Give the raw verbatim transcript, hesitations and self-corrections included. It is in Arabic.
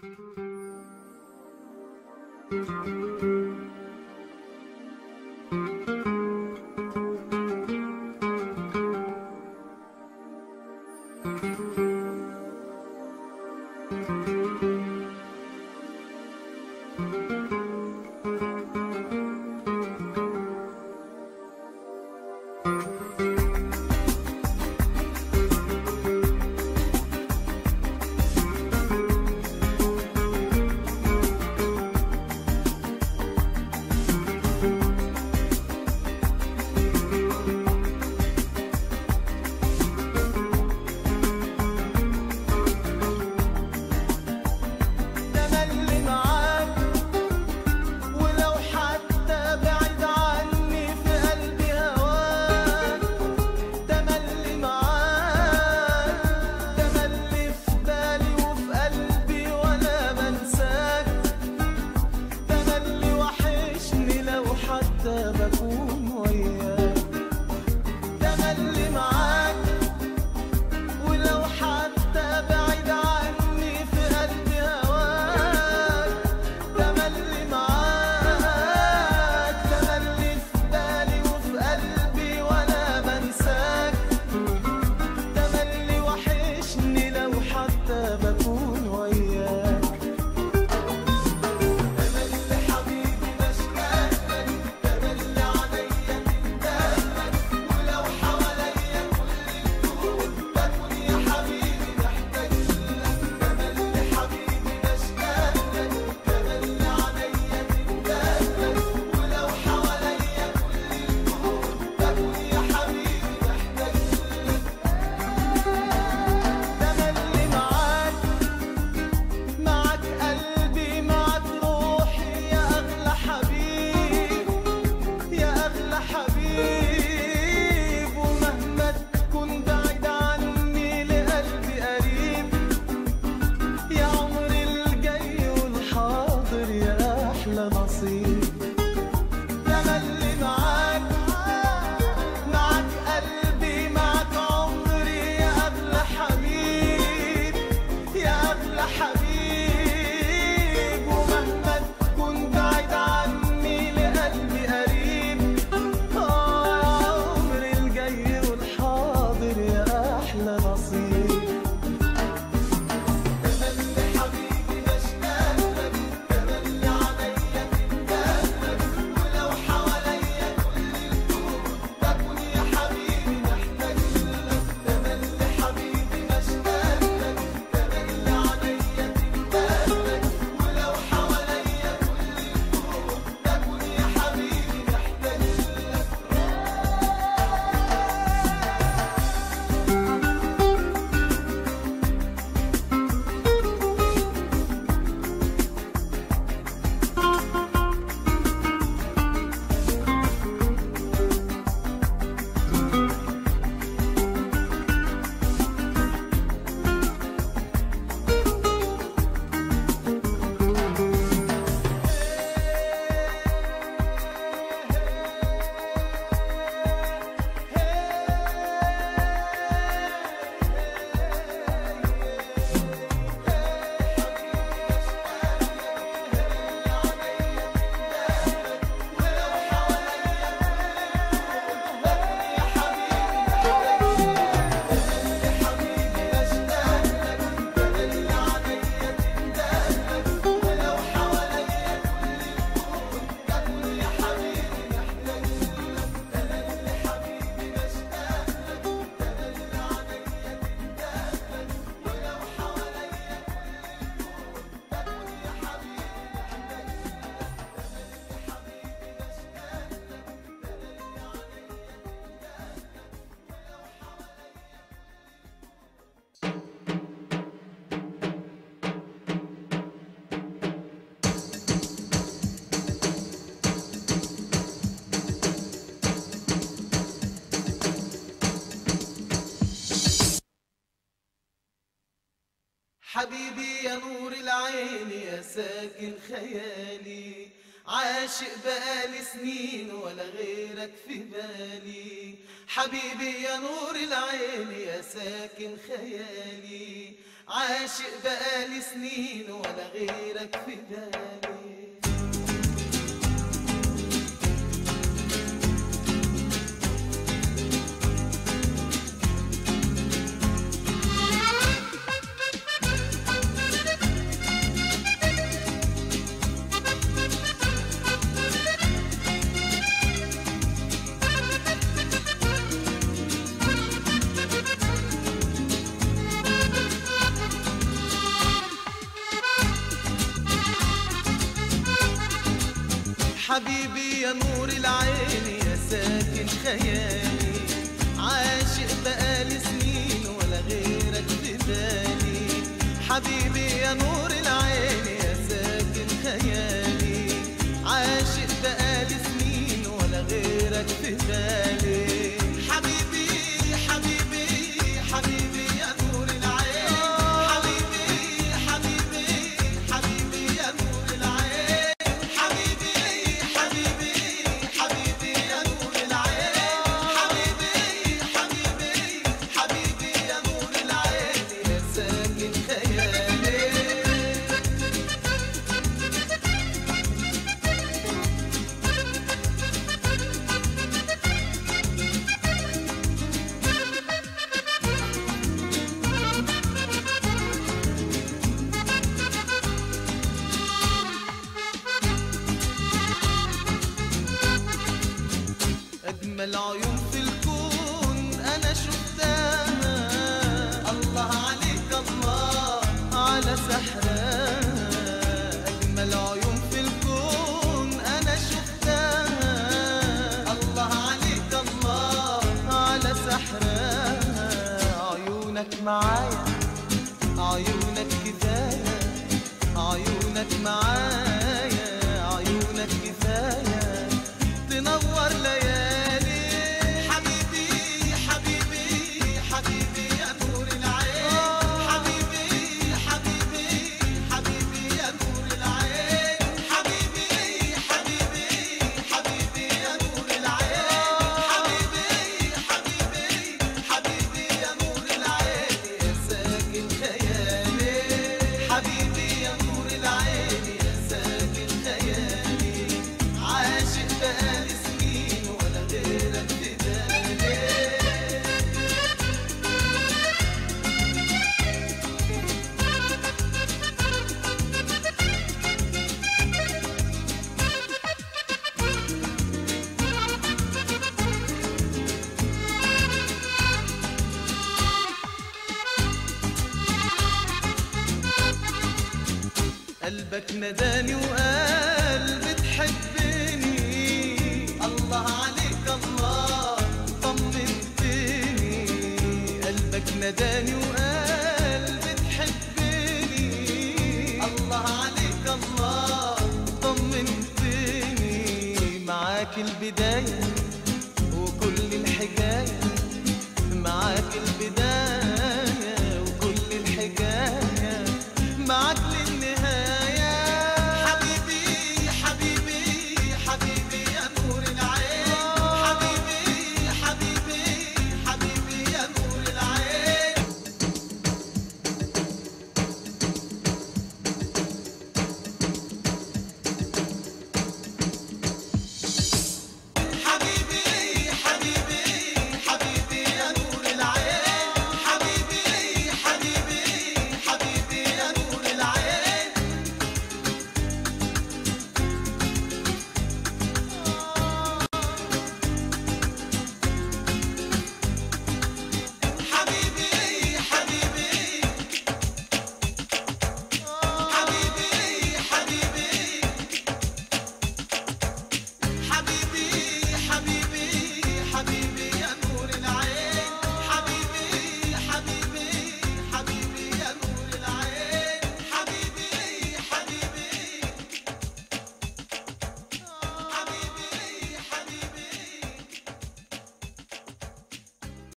حبيبي يا نور العين يا ساكن خيالي، عاشق بقالي سنين ولا غيرك في بالي. حبيبي يا نور العين يا ساكن خيالي، عاشق بقالي سنين ولا غيرك في بالي. حبيبي يا نور العين يا ساكن خيالي، عاشق بقالي سنين ولا غيرك في بالي. حبيبي يا نور العين يا ساكن خيالي، عاشق بقالي سنين ولا غيرك في بالي. حبيبي حبيبي حبيبي يا نور العين، حبيبي حبيبي حبيبي يا نور العين، حبيبي حبيبي حبيبي يا نور العين، حبيبي حبيبي حبيبي يا نور العين يا ساكن خيالي. أجمل عيون في الكون أنا شفتها، الله عليك الله على سحرها. أجمل عيون في الكون أنا شفتها، الله عليك الله على سحرها. عيونك معايا عيونك كفاية، عيونك معايا عيونك كفاية تنور ليالي. حبيبي حبيبي حبيبي يا نور العين، حبيبي حبيبي حبيبي يا نور العين، حبيبي حبيبي حبيبي يا نور العين، حبيبي حبيبي حبيبي يا نور العين يا ساكن خيالي. حبيبي يا نور العين يا ساكن خيالي، عاشق بقالي سنين ولا غيرك في بالي. قلبك نداني وقال بتحبني، الله عليك الله طمنتني. قلبك نداني وقال بتحبني، الله عليك الله طمنتني. معاك البداية